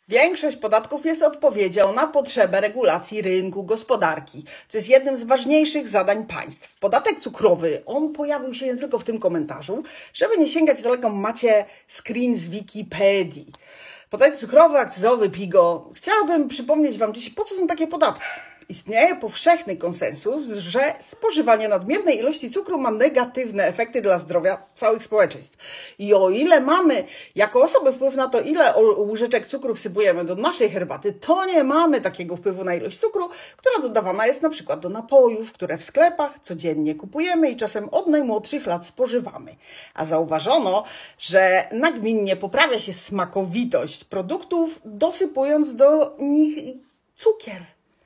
Większość podatków jest odpowiedzią na potrzebę regulacji rynku gospodarki. To jest jednym z ważniejszych zadań państw. Podatek cukrowy, on pojawił się nie tylko w tym komentarzu. Żeby nie sięgać daleko, macie screen z Wikipedii. Podatek cukrowy, akcyzowy, PIGO. Chciałabym przypomnieć Wam dzisiaj, po co są takie podatki. Istnieje powszechny konsensus, że spożywanie nadmiernej ilości cukru ma negatywne efekty dla zdrowia całych społeczeństw. I o ile mamy jako osoby wpływ na to, ile łyżeczek cukru wsypujemy do naszej herbaty, to nie mamy takiego wpływu na ilość cukru, która dodawana jest na przykład do napojów, które w sklepach codziennie kupujemy i czasem od najmłodszych lat spożywamy. A zauważono, że nagminnie poprawia się smakowitość produktów, dosypując do nich cukier.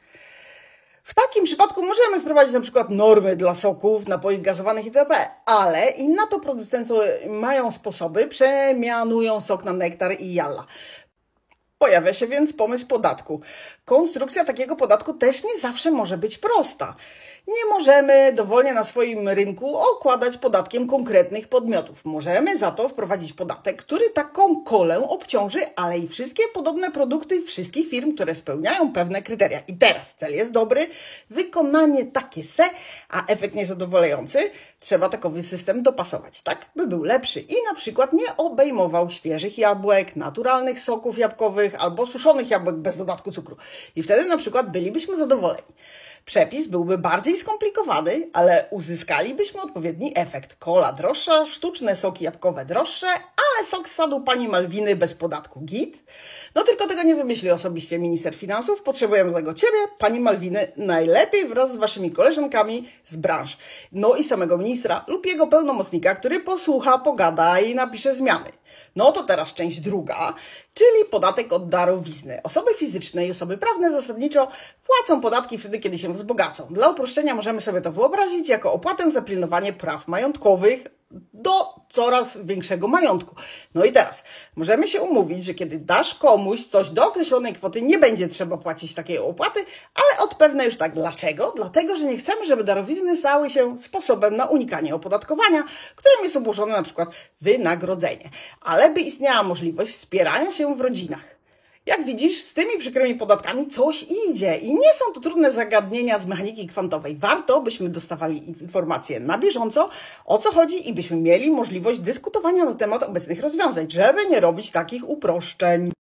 W takim przypadku możemy wprowadzić na przykład normy dla soków, napoi gazowanych itp., ale i na to producenci mają sposoby, przemianują sok na nektar i jalla. Pojawia się więc pomysł podatku. Konstrukcja takiego podatku też nie zawsze może być prosta. Nie możemy dowolnie na swoim rynku okładać podatkiem konkretnych podmiotów. Możemy za to wprowadzić podatek, który taką kolę obciąży, ale i wszystkie podobne produkty wszystkich firm, które spełniają pewne kryteria. I teraz cel jest dobry, wykonanie takie se, a efekt niezadowalający. Trzeba takowy system dopasować, tak by był lepszy i na przykład nie obejmował świeżych jabłek, naturalnych soków jabłkowych albo suszonych jabłek bez dodatku cukru. I wtedy na przykład bylibyśmy zadowoleni. Przepis byłby bardziej skomplikowany, ale uzyskalibyśmy odpowiedni efekt. Kola droższa, sztuczne soki jabłkowe droższe, ale sok z sadu pani Malwiny bez podatku git. No tylko tego nie wymyśli osobiście minister finansów. Potrzebujemy do tego Ciebie, pani Malwiny, najlepiej wraz z Waszymi koleżankami z branż. No i samego ministra lub jego pełnomocnika, który posłucha, pogada i napisze zmiany. No to teraz część druga, czyli podatek od darowizny. Osoby fizyczne i osoby prawne zasadniczo płacą podatki wtedy, kiedy się wzbogacą. Dla uproszczenia możemy sobie to wyobrazić jako opłatę za pilnowanie praw majątkowych do coraz większego majątku. No i teraz możemy się umówić, że kiedy dasz komuś coś do określonej kwoty, nie będzie trzeba płacić takiej opłaty, ale od pewne już tak. Dlaczego? Dlatego, że nie chcemy, żeby darowizny stały się sposobem na unikanie opodatkowania, którym jest obłożone na przykład wynagrodzenie. Ale by istniała możliwość wspierania się w rodzinach. Jak widzisz, z tymi przykrymi podatkami coś idzie i nie są to trudne zagadnienia z mechaniki kwantowej. Warto, byśmy dostawali informacje na bieżąco, o co chodzi i byśmy mieli możliwość dyskutowania na temat obecnych rozwiązań, żeby nie robić takich uproszczeń.